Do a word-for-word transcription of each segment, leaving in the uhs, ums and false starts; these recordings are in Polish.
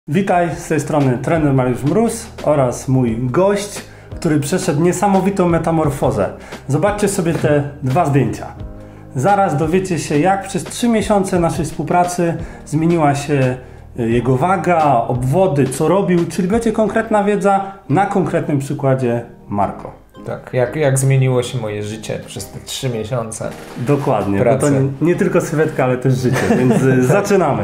Witaj, z tej strony trener Mariusz Mróz oraz mój gość, który przeszedł niesamowitą metamorfozę. Zobaczcie sobie te dwa zdjęcia. Zaraz dowiecie się, jak przez trzy miesiące naszej współpracy zmieniła się jego waga, obwody, co robił, czyli będzie konkretna wiedza na konkretnym przykładzie Marko. Tak, jak, jak zmieniło się moje życie przez te trzy miesiące. Dokładnie, pracy. Bo to nie, nie tylko sylwetka, ale też życie, więc zaczynamy.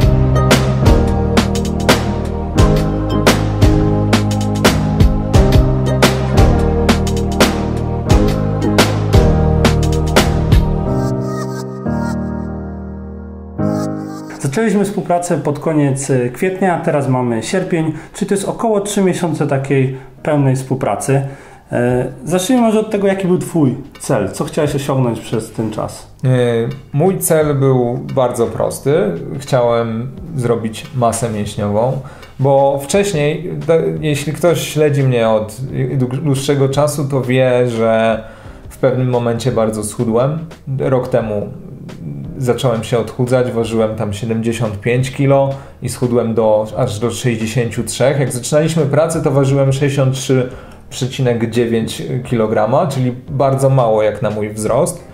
Zaczęliśmy współpracę pod koniec kwietnia, teraz mamy sierpień, czyli to jest około trzy miesiące takiej pełnej współpracy. Zacznijmy może od tego, jaki był Twój cel, co chciałeś osiągnąć przez ten czas? Mój cel był bardzo prosty. Chciałem zrobić masę mięśniową, bo wcześniej, jeśli ktoś śledzi mnie od dłuższego czasu, to wie, że w pewnym momencie bardzo schudłem. Rok temu zacząłem się odchudzać, ważyłem tam siedemdziesiąt pięć kilo i schudłem do, aż do sześćdziesiąt trzy. Jak zaczynaliśmy pracę, to ważyłem sześćdziesiąt trzy przecinek dziewięć kilograma, czyli bardzo mało jak na mój wzrost.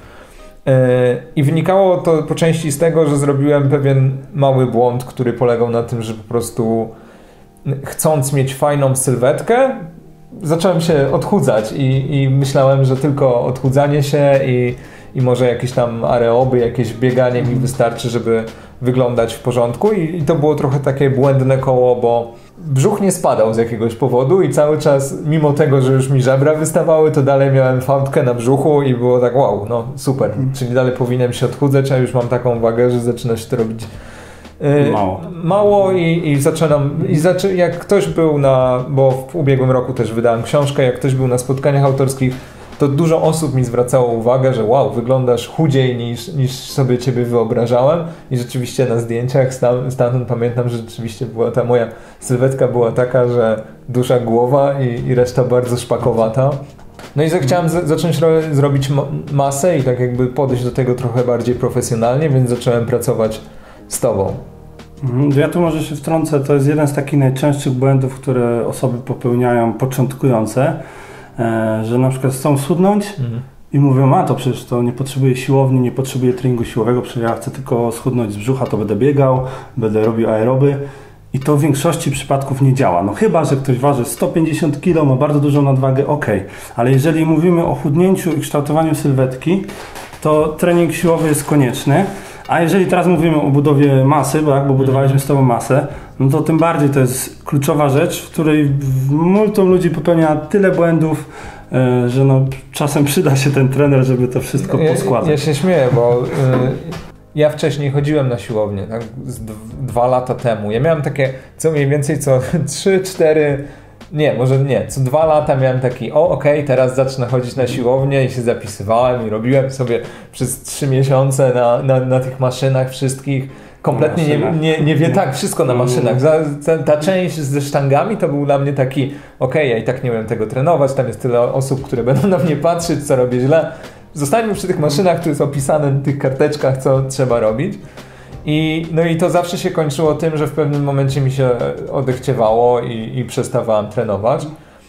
I wynikało to po części z tego, że zrobiłem pewien mały błąd, który polegał na tym, że po prostu chcąc mieć fajną sylwetkę, zacząłem się odchudzać i, i myślałem, że tylko odchudzanie się i i może jakieś tam aeroby, jakieś bieganie mi wystarczy, żeby wyglądać w porządku i, i to było trochę takie błędne koło, bo brzuch nie spadał z jakiegoś powodu i cały czas, mimo tego, że już mi żebra wystawały, to dalej miałem fałdkę na brzuchu i było tak wow, no super, hmm. czyli dalej powinienem się odchudzać, a już mam taką wagę, że zaczyna się to robić yy, mało, mało i, i zaczynam, i zaczy, jak ktoś był na, bo w ubiegłym roku też wydałem książkę, jak ktoś był na spotkaniach autorskich, to dużo osób mi zwracało uwagę, że wow, wyglądasz chudziej niż, niż sobie ciebie wyobrażałem i rzeczywiście na zdjęciach stamtąd pamiętam, że rzeczywiście była ta moja sylwetka była taka, że dusza, głowa i, i reszta bardzo szpakowata. No i chciałem z, zacząć ro, zrobić masę i tak jakby podejść do tego trochę bardziej profesjonalnie, więc zacząłem pracować z tobą. Ja tu może się wtrącę, to jest jeden z takich najczęstszych błędów, które osoby popełniają początkujące, że na przykład chcą schudnąć mhm. i mówią, a to przecież to nie potrzebuję siłowni, nie potrzebuję treningu siłowego, przecież ja chcę tylko schudnąć z brzucha, to będę biegał, będę robił aeroby i to w większości przypadków nie działa. No chyba, że ktoś waży sto pięćdziesiąt kilo, ma bardzo dużą nadwagę, ok, ale jeżeli mówimy o chudnięciu i kształtowaniu sylwetki, to trening siłowy jest konieczny. A jeżeli teraz mówimy o budowie masy, bo jakby budowaliśmy z tobą masę, no to tym bardziej to jest kluczowa rzecz, w której multum ludzi popełnia tyle błędów, że no czasem przyda się ten trener, żeby to wszystko poskładać. Ja, ja się śmieję, bo y, ja wcześniej chodziłem na siłownię, tak, z d- dwa lata temu. Ja miałem takie, co mniej więcej co trzy cztery, nie, może nie, co dwa lata miałem taki, o okej, okay, teraz zacznę chodzić na siłownię i się zapisywałem i robiłem sobie przez trzy miesiące na, na, na tych maszynach wszystkich. Kompletnie nie, nie, nie wie, tak, wszystko na maszynach. Za, ta, ta część ze sztangami to był dla mnie taki, okej, okay, ja i tak nie umiem tego trenować, tam jest tyle osób, które będą na mnie patrzeć, co robię źle. Zostańmy przy tych maszynach, tu jest opisane w tych karteczkach, co trzeba robić. I, no i to zawsze się kończyło tym, że w pewnym momencie mi się odechciewało i, i przestawałem trenować.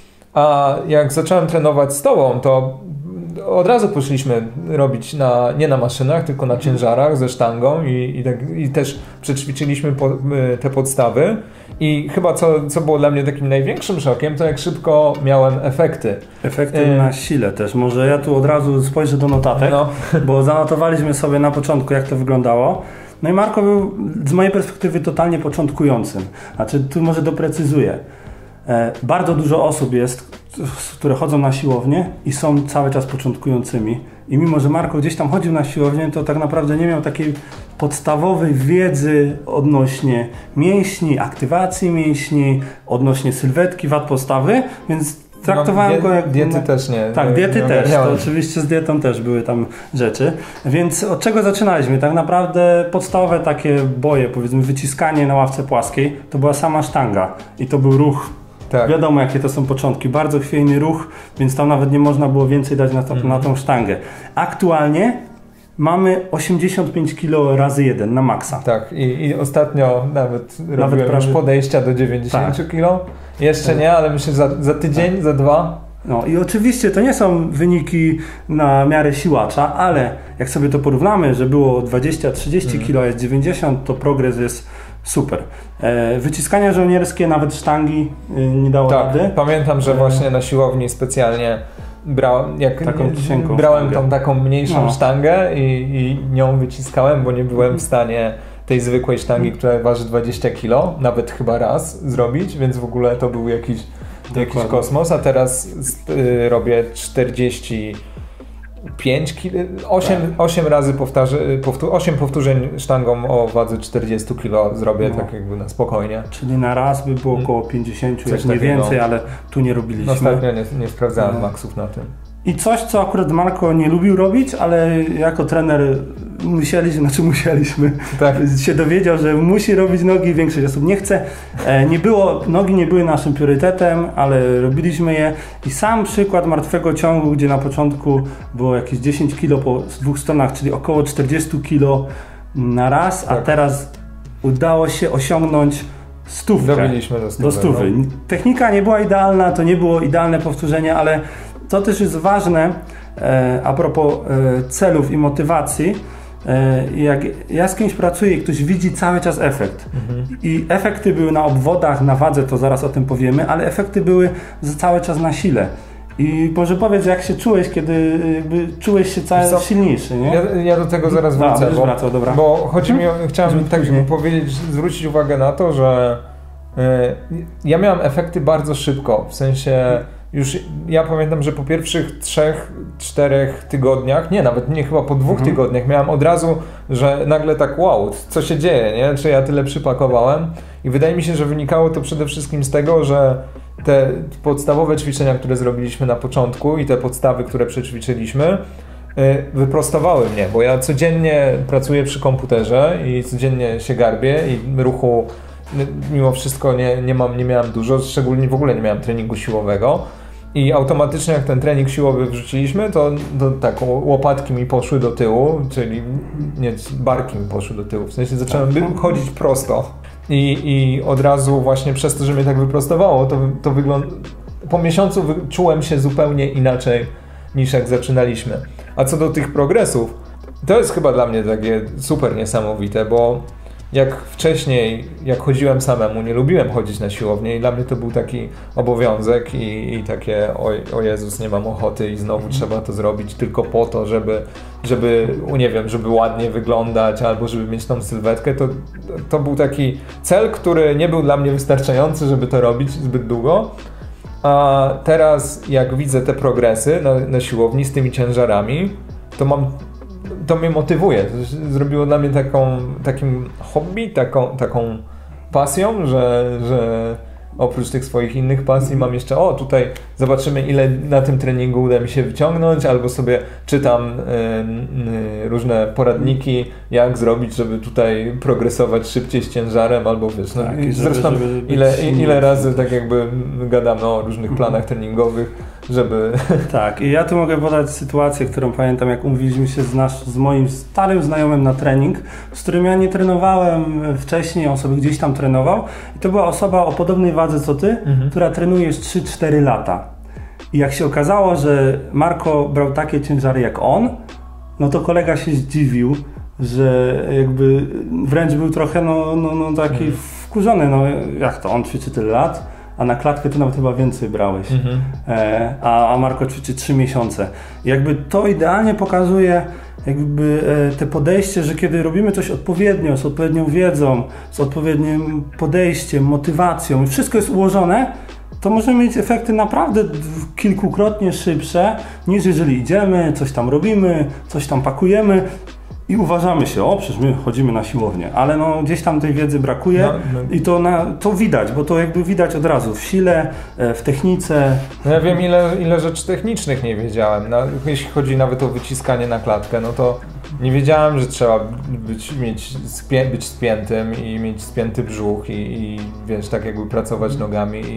A jak zacząłem trenować z tobą, to od razu poszliśmy robić na, nie na maszynach, tylko na ciężarach ze sztangą i, i, tak, i też przećwiczyliśmy po, te podstawy. I chyba co, co było dla mnie takim największym szokiem, to jak szybko miałem efekty. Efekty y- na sile też. Może ja tu od razu spojrzę do notatek, no. bo zanotowaliśmy sobie na początku, jak to wyglądało. No i Marko był z mojej perspektywy totalnie początkującym. Znaczy, tu może doprecyzuję. E, bardzo dużo osób jest, które chodzą na siłownię i są cały czas początkującymi. I mimo, że Marko gdzieś tam chodził na siłownię, to tak naprawdę nie miał takiej podstawowej wiedzy odnośnie mięśni, aktywacji mięśni, odnośnie sylwetki, wad postawy, więc traktowałem no, go jak... Diety no, też nie. Tak, diety nie też. To oczywiście z dietą też były tam rzeczy. Więc od czego zaczynaliśmy? Tak naprawdę podstawowe takie boje, powiedzmy wyciskanie na ławce płaskiej, to była sama sztanga. I to był ruch. Tak. Wiadomo, jakie to są początki. Bardzo chwiejny ruch, więc tam nawet nie można było więcej dać na, to, mm. na tą sztangę. Aktualnie mamy osiemdziesiąt pięć kilo razy jeden na maksa. Tak, i, i ostatnio nawet, nawet robiłem prawie... już podejścia do dziewięćdziesiąt tak. kilo. Jeszcze tak. nie, ale myślę, że za, za tydzień, tak. za dwa. No i oczywiście to nie są wyniki na miarę siłacza, ale jak sobie to porównamy, że było dwadzieścia trzydzieści mm. kilo, jest dziewięćdziesiąt, to progres jest super. E, wyciskania żołnierskie, nawet sztangi e, nie dało tak, rady. Pamiętam, że właśnie na siłowni specjalnie brałem, jak taką brałem sztangę. tą taką mniejszą no. sztangę i, i nią wyciskałem, bo nie byłem w stanie tej zwykłej sztangi, która waży dwadzieścia kilo, nawet chyba raz zrobić, więc w ogóle to był jakiś, jakiś kosmos, a teraz y, robię czterdzieści pięć kilo, osiem, tak. osiem razy powtarzy, powtór, osiem powtórzeń sztangą o wadze czterdzieści kilo zrobię no. tak jakby na spokojnie. Czyli na raz by było około pięćdziesiąt, jak nie więcej, ale tu nie robiliśmy. Ostatnio nie, nie sprawdzałem no. maksów na tym. I coś, co akurat Marko nie lubił robić, ale jako trener musieliśmy, znaczy musieliśmy, tak. się dowiedział, że musi robić nogi, większość osób nie chce. Nie było, nogi nie były naszym priorytetem, ale robiliśmy je i sam przykład martwego ciągu, gdzie na początku było jakieś dziesięć kilo po dwóch stronach, czyli około czterdzieści kilo na raz, tak. a teraz udało się osiągnąć stówkę. Dobiliśmy do stówy. Do stówy. No. Technika nie była idealna, to nie było idealne powtórzenie, ale to też jest ważne e, a propos e, celów i motywacji. E, jak ja z kimś pracuję i ktoś widzi cały czas efekt. Mhm. I efekty były na obwodach, na wadze, to zaraz o tym powiemy, ale efekty były cały czas na sile. I może powiedz, jak się czułeś, kiedy jakby czułeś się cały silniejszy, nie? Ja, ja do tego zaraz wrócę, da, bo, wracał, dobra. bo chodzi mi o, chciałem Żeby tak później. powiedzieć, zwrócić uwagę na to, że y, ja miałem efekty bardzo szybko, w sensie już ja pamiętam, że po pierwszych trzech, czterech tygodniach, nie, nawet nie, chyba po dwóch mhm. tygodniach miałem od razu, że nagle tak wow, co się dzieje, nie? Czy ja tyle przypakowałem? I wydaje mi się, że wynikało to przede wszystkim z tego, że te podstawowe ćwiczenia, które zrobiliśmy na początku i te podstawy, które przećwiczyliśmy, wyprostowały mnie, bo ja codziennie pracuję przy komputerze i codziennie się garbię i ruchu mimo wszystko nie, nie, mam, nie miałem dużo, szczególnie w ogóle nie miałem treningu siłowego i automatycznie jak ten trening siłowy wrzuciliśmy, to, to tak łopatki mi poszły do tyłu, czyli nie, barki mi poszły do tyłu, w sensie zacząłem tak. chodzić prosto i, i od razu właśnie przez to, że mnie tak wyprostowało, to, to wygląda... Po miesiącu czułem się zupełnie inaczej niż jak zaczynaliśmy. A co do tych progresów, to jest chyba dla mnie takie super niesamowite, bo jak wcześniej, jak chodziłem samemu, nie lubiłem chodzić na siłownię i dla mnie to był taki obowiązek i, i takie o, o Jezus, nie mam ochoty i znowu trzeba to zrobić tylko po to, żeby, żeby, nie wiem, żeby ładnie wyglądać albo żeby mieć tą sylwetkę, to, to był taki cel, który nie był dla mnie wystarczający, żeby to robić zbyt długo. A teraz jak widzę te progresy na, na siłowni z tymi ciężarami, to mam to mnie motywuje. Zrobiło dla mnie taką, takim hobby, taką, taką pasją, że, że oprócz tych swoich innych pasji mam jeszcze, o tutaj zobaczymy ile na tym treningu uda mi się wyciągnąć, albo sobie czytam y, y, różne poradniki, jak zrobić, żeby tutaj progresować szybciej z ciężarem, albo wiesz, no, tak, zresztą żeby, żeby ile, ile razy tak jakby gadam no, o różnych planach treningowych, żeby... Tak, i ja tu mogę podać sytuację, którą pamiętam, jak umówiliśmy się z, nasz, z moim starym znajomym na trening, z którym ja nie trenowałem wcześniej, on sobie gdzieś tam trenował i to była osoba o podobnej wadze co ty, mhm. która trenuje już trzy cztery lata. I jak się okazało, że Marko brał takie ciężary jak on, no to kolega się zdziwił, że jakby wręcz był trochę no, no, no taki mhm. wkurzony, no jak to, on ćwiczy tyle lat, a na klatkę ty nawet chyba więcej brałeś, mhm. e, a, a Marko ćwiczy trzy miesiące. I jakby to idealnie pokazuje jakby e, te podejście, że kiedy robimy coś odpowiednio, z odpowiednią wiedzą, z odpowiednim podejściem, motywacją, wszystko jest ułożone, to możemy mieć efekty naprawdę kilkukrotnie szybsze, niż jeżeli idziemy, coś tam robimy, coś tam pakujemy i uważamy się, o przecież my chodzimy na siłownię, ale no gdzieś tam tej wiedzy brakuje no, no. i to, na, to widać, bo to jakby widać od razu w sile, w technice. No ja wiem ile, ile rzeczy technicznych nie wiedziałem, no, jeśli chodzi nawet o wyciskanie na klatkę, no to nie wiedziałem, że trzeba być, mieć, spię, być spiętym i mieć spięty brzuch i, i wiesz, tak jakby pracować nogami i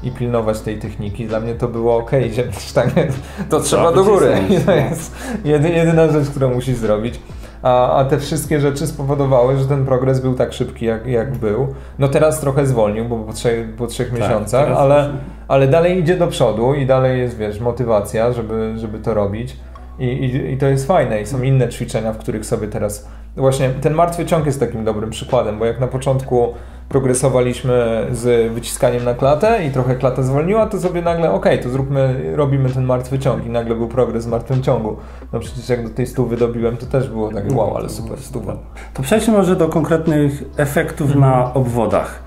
i pilnować tej techniki. Dla mnie to było ok, ziemne sztangę, to trzeba do góry. I to jest jedyna rzecz, którą musisz zrobić. A, a te wszystkie rzeczy spowodowały, że ten progres był tak szybki, jak, jak był. No teraz trochę zwolnił, bo po trzech, po trzech tak, miesiącach, ale, ale dalej idzie do przodu i dalej jest, wiesz, motywacja, żeby, żeby to robić. I, i, I to jest fajne. I są inne ćwiczenia, w których sobie teraz... Właśnie ten martwy ciąg jest takim dobrym przykładem, bo jak na początku progresowaliśmy z wyciskaniem na klatę i trochę klata zwolniła, to sobie nagle okej, okay, to zróbmy, robimy ten martwy ciąg i nagle był progres w martwym ciągu. No przecież jak do tej stówy dobiłem, to też było tak wow, ale super stówa. To przejdźmy może do konkretnych efektów mhm. na obwodach.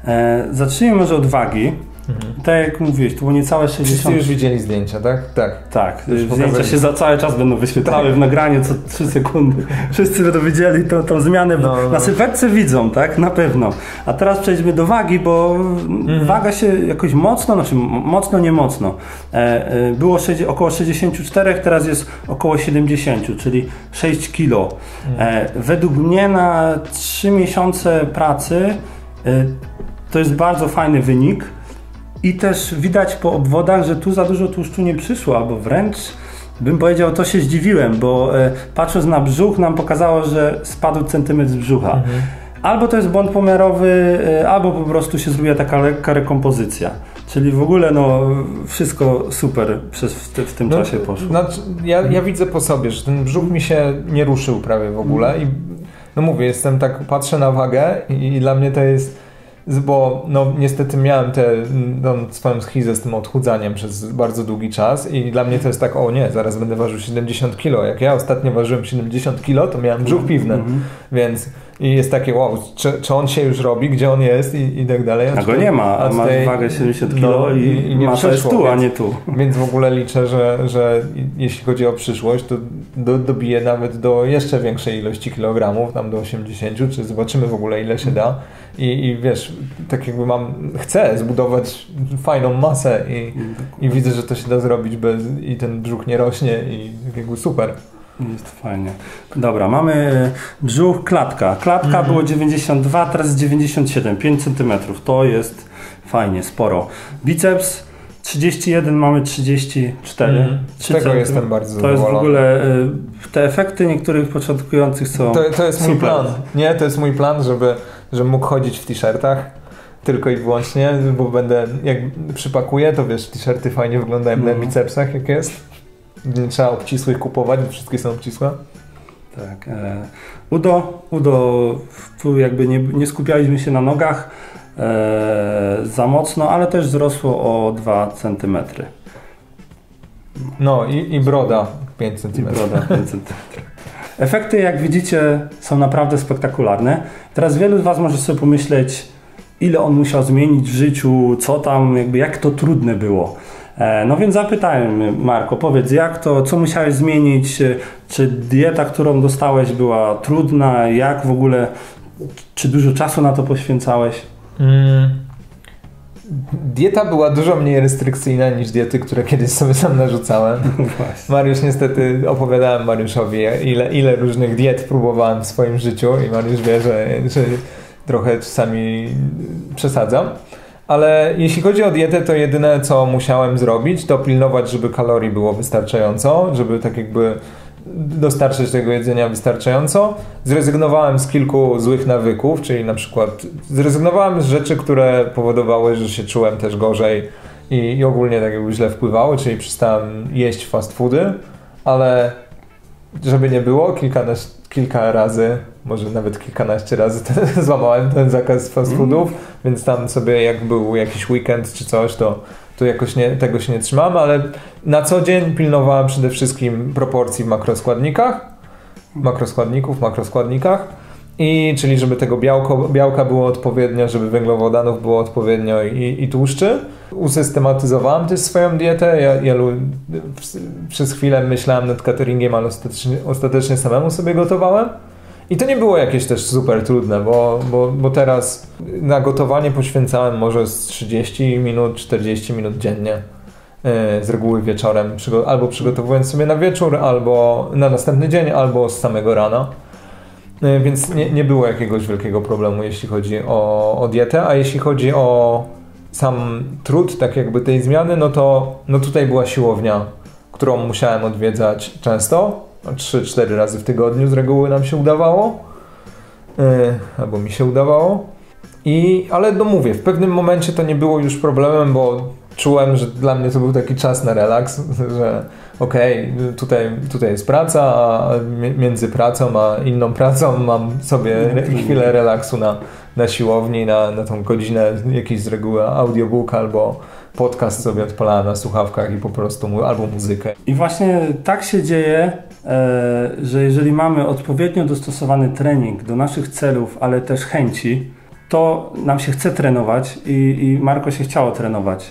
E, zacznijmy może od wagi. Mhm. Tak jak mówiłeś, to było niecałe sześćdziesiąt... Wszyscy już widzieli zdjęcia, tak? Tak. Tak, zdjęcia się za cały czas będą wyświetlały tak. w nagraniu co trzy sekundy. Wszyscy będą widzieli tą, tą zmianę. No, no. Na sylwetce widzą, tak? Na pewno. A teraz przejdźmy do wagi, bo mhm. waga się jakoś mocno, znaczy mocno, nie mocno. E, e, było około sześćdziesiąt cztery, teraz jest około siedemdziesiąt, czyli sześć kilo. Mhm. E, według mnie na trzy miesiące pracy e, to jest bardzo fajny wynik. I też widać po obwodach, że tu za dużo tłuszczu nie przyszło, albo wręcz bym powiedział, to się zdziwiłem, bo e, patrząc na brzuch nam pokazało, że spadł centymetr z brzucha. Mhm. Albo to jest błąd pomiarowy, e, albo po prostu się zrobiła taka lekka rekompozycja. Czyli w ogóle no wszystko super przez, w, te, w tym no, czasie poszło. Znaczy, ja, ja widzę po sobie, że ten brzuch mi się nie ruszył prawie w ogóle i no mówię, jestem tak, patrzę na wagę i, i dla mnie to jest bo no niestety miałem tę no, swoją schizę z tym odchudzaniem przez bardzo długi czas i dla mnie to jest tak, o nie, zaraz będę ważył siedemdziesiąt kilo. Jak ja ostatnio ważyłem siedemdziesiąt kilo, to miałem brzuch piwny, mm-hmm. więc i jest takie, wow, czy, czy on się już robi, gdzie on jest i, i tak dalej. A go nie ma, a masz wagę siedemdziesiąt kilo no, i, i nie masz tu, więc, a nie tu. Więc w ogóle liczę, że, że jeśli chodzi o przyszłość, to do, dobiję nawet do jeszcze większej ilości kilogramów, tam do osiemdziesięciu, czy zobaczymy w ogóle ile się da. I, i wiesz, tak jakby mam, chcę zbudować fajną masę i, i widzę, że to się da zrobić bez, i ten brzuch nie rośnie i tak jakby super. Jest fajnie. Dobra, mamy brzuch, klatka. Klatka mhm. było dziewięćdziesiąt dwa, teraz dziewięćdziesiąt siedem, pięć centymetrów. To jest fajnie, sporo. Biceps trzydzieści jeden, mamy trzydzieści cztery. Mhm. Z tego jestem bardzo zadowolony. To jest w ogóle, te efekty niektórych początkujących są To, to jest super. mój plan. Nie, to jest mój plan, żeby, żeby mógł chodzić w t-shirtach. Tylko i wyłącznie, bo będę, jak przypakuję, to wiesz, t-shirty fajnie wyglądają mm. na bicepsach, jak jest. Nie trzeba obcisłych kupować, bo wszystkie są obcisłe. Tak. E, udo, udo, tu jakby nie, nie skupialiśmy się na nogach e, za mocno, ale też wzrosło o dwa centymetry. No i, i broda pięć centymetrów. I broda pięć centymetrów. Efekty, jak widzicie, są naprawdę spektakularne. Teraz wielu z Was może sobie pomyśleć, ile on musiał zmienić w życiu, co tam, jakby jak to trudne było. No więc zapytałem, Marko, powiedz, jak to, co musiałeś zmienić, czy dieta, którą dostałeś, była trudna, jak w ogóle, czy dużo czasu na to poświęcałeś? Mm. Dieta była dużo mniej restrykcyjna niż diety, które kiedyś sobie sam narzucałem. Mariusz, niestety opowiadałem Mariuszowi, ile, ile różnych diet próbowałem w swoim życiu i Mariusz wie, że, że trochę czasami przesadzam. Ale jeśli chodzi o dietę, to jedyne co musiałem zrobić, to pilnować, żeby kalorii było wystarczająco, żeby tak jakby dostarczyć tego jedzenia wystarczająco. Zrezygnowałem z kilku złych nawyków, czyli na przykład zrezygnowałem z rzeczy, które powodowały, że się czułem też gorzej i, i ogólnie tak jakby źle wpływały, czyli przestałem jeść fast foody, ale żeby nie było, kilkanaście, kilka razy, może nawet kilkanaście razy ten, złamałem ten zakaz fast foodów, mm. więc tam sobie jak był jakiś weekend czy coś, to, to jakoś nie, tego się nie trzymałem, ale na co dzień pilnowałem przede wszystkim proporcji w makroskładnikach, makroskładników, makroskładnikach, i czyli żeby tego białko, białka było odpowiednio, żeby węglowodanów było odpowiednio i, i tłuszczy. Usystematyzowałem też swoją dietę. Ja, ja przez chwilę myślałem nad cateringiem, ale ostatecznie, ostatecznie samemu sobie gotowałem. I to nie było jakieś też super trudne, bo, bo, bo teraz na gotowanie poświęcałem może z trzydzieści minut, czterdzieści minut dziennie. Z reguły wieczorem, albo przygotowując sobie na wieczór, albo na następny dzień, albo z samego rana. Więc nie, nie było jakiegoś wielkiego problemu, jeśli chodzi o, o dietę, a jeśli chodzi o sam trud tak jakby tej zmiany, no to no tutaj była siłownia, którą musiałem odwiedzać często, trzy cztery razy w tygodniu z reguły nam się udawało, yy, albo mi się udawało. I, ale no mówię, w pewnym momencie to nie było już problemem, bo czułem, że dla mnie to był taki czas na relaks, że okej, okay, tutaj, tutaj jest praca, a między pracą a inną pracą mam sobie chwilę relaksu na, na siłowni, na, na tą godzinę, jakiś z reguły audiobook albo podcast sobie odpalałem na słuchawkach i po prostu albo muzykę. I właśnie tak się dzieje, że jeżeli mamy odpowiednio dostosowany trening do naszych celów, ale też chęci, to nam się chce trenować i, i Marko się chciało trenować.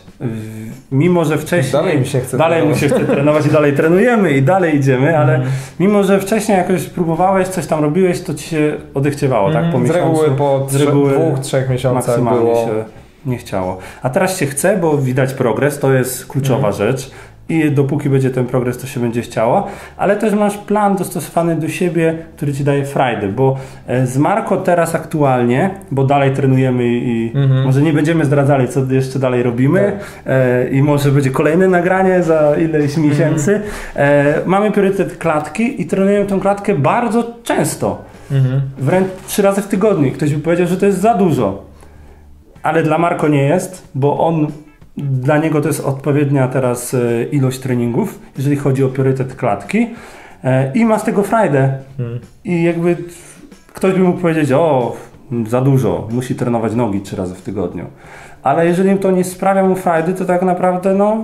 Mimo, że wcześniej... Dalej mi się chce dalej trenować. mu się chce trenować i dalej trenujemy i dalej idziemy, ale mm. mimo, że wcześniej jakoś próbowałeś, coś tam robiłeś, to ci się odechciewało, mm. tak? Po z miesiącu. reguły po z reguły dwóch, trzech miesiącach było... się nie chciało. A teraz się chce, bo widać progres, to jest kluczowa mm. rzecz. I dopóki będzie ten progres, to się będzie chciało, ale też masz plan dostosowany do siebie, który ci daje frajdę, bo z Marko teraz aktualnie, bo dalej trenujemy i mm-hmm. może nie będziemy zdradzali, co jeszcze dalej robimy tak. e, i może będzie kolejne nagranie za ileś miesięcy. Mm-hmm. E, mamy priorytet klatki i trenujemy tę klatkę bardzo często, mm-hmm. wręcz trzy razy w tygodniu. Ktoś by powiedział, że to jest za dużo, ale dla Marko nie jest, bo on dla niego to jest odpowiednia teraz ilość treningów, jeżeli chodzi o priorytet klatki i ma z tego frajdę. Hmm. I jakby ktoś by mógł powiedzieć, o za dużo, musi trenować nogi trzy razy w tygodniu. Ale jeżeli to nie sprawia mu frajdy, to tak naprawdę no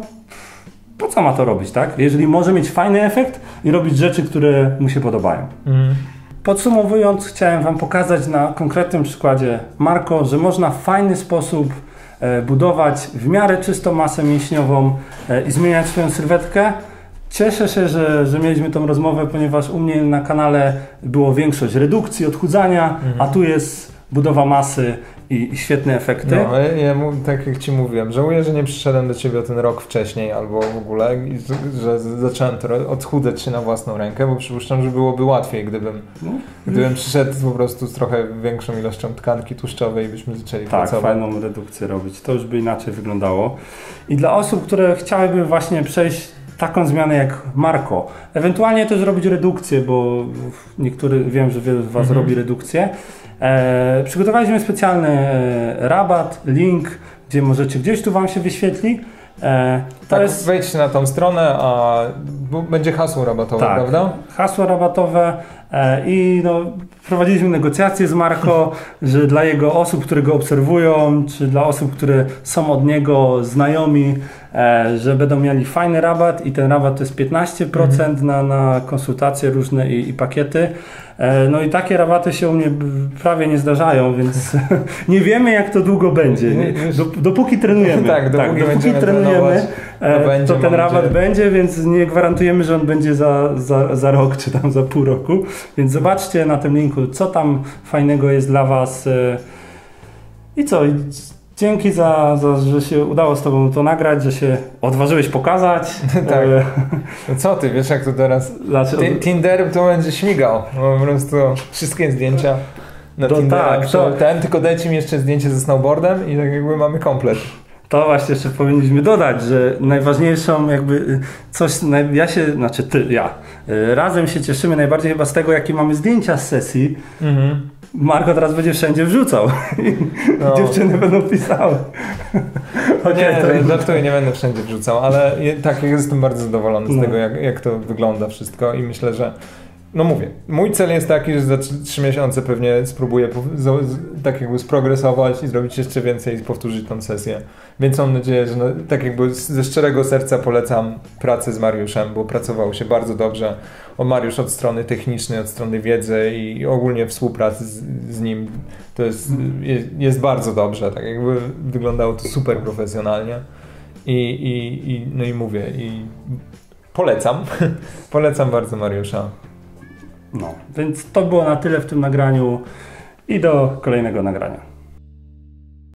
po co ma to robić, tak? Jeżeli może mieć fajny efekt i robić rzeczy, które mu się podobają. Hmm. Podsumowując, chciałem wam pokazać na konkretnym przykładzie Marko, że można w fajny sposób budować w miarę czystą masę mięśniową i zmieniać swoją sylwetkę. Cieszę się, że, że mieliśmy tą rozmowę, ponieważ u mnie na kanale było większość redukcji, odchudzania, mhm. a tu jest budowa masy i, i świetne efekty. No, ale ja, tak jak ci mówiłem, żałuję, że nie przyszedłem do ciebie o ten rok wcześniej albo w ogóle, że zacząłem to odchudzać się na własną rękę, bo przypuszczam, że byłoby łatwiej, gdybym, no. gdybym przyszedł po prostu z trochę większą ilością tkanki tłuszczowej i byśmy zaczęli tak, pracować. Tak, fajną redukcję robić. To już by inaczej wyglądało. I dla osób, które chciałyby właśnie przejść taką zmianę jak Marko, ewentualnie też robić redukcję, bo niektóry, wiem, że wielu z was mhm. robi redukcję. E, przygotowaliśmy specjalny e, rabat, link, gdzie możecie, gdzieś tu wam się wyświetli. E, to tak, jest... wejdźcie na tą stronę, a będzie hasło rabatowe, tak, prawda? Hasło rabatowe e, i no, prowadziliśmy negocjacje z Marko, że dla jego osób, które go obserwują, czy dla osób, które są od niego znajomi, e, że będą mieli fajny rabat i ten rabat to jest piętnaście procent mhm. na, na konsultacje różne i, i pakiety. No i takie rabaty się u mnie prawie nie zdarzają, więc nie wiemy jak to długo będzie. Nie? Dopóki trenujemy, tak, dopóki, tak, dopóki trenujemy to, będzie, to ten rabat będzie. będzie, więc nie gwarantujemy, że on będzie za, za, za rok czy tam za pół roku. Więc zobaczcie na tym linku, co tam fajnego jest dla was. I co? Dzięki za, za, że się udało z tobą to nagrać, że się odważyłeś pokazać. Tak. No co ty, wiesz jak to teraz... Znaczy, T- Tinder to będzie śmigał. Po prostu wszystkie zdjęcia na to Tindera. Tak, to... Ten, tylko dajcie mi jeszcze zdjęcie ze snowboardem i tak jakby mamy komplet. To właśnie jeszcze powinniśmy dodać, że najważniejszą jakby coś, ja się, znaczy ty, ja, razem się cieszymy najbardziej chyba z tego, jakie mamy zdjęcia z sesji. Mhm. Marko teraz będzie wszędzie wrzucał. No. Dziewczyny będą pisały. Okay, nie, żartuję, nie będę wszędzie wrzucał, ale tak, jestem bardzo zadowolony z no. tego, jak, jak to wygląda wszystko i myślę, że no mówię, mój cel jest taki, że za trzy miesiące pewnie spróbuję tak jakby sprogresować i zrobić jeszcze więcej i powtórzyć tą sesję. Więc mam nadzieję, że no, tak jakby ze szczerego serca polecam pracę z Mariuszem, bo pracowało się bardzo dobrze. O Mariusz od strony technicznej, od strony wiedzy i ogólnie współpracy z, z nim to jest, jest, jest bardzo dobrze. Tak jakby wyglądało to super profesjonalnie. I, i, i, no i mówię, i polecam. Polecam bardzo Mariusza. No, więc to było na tyle w tym nagraniu i do kolejnego nagrania.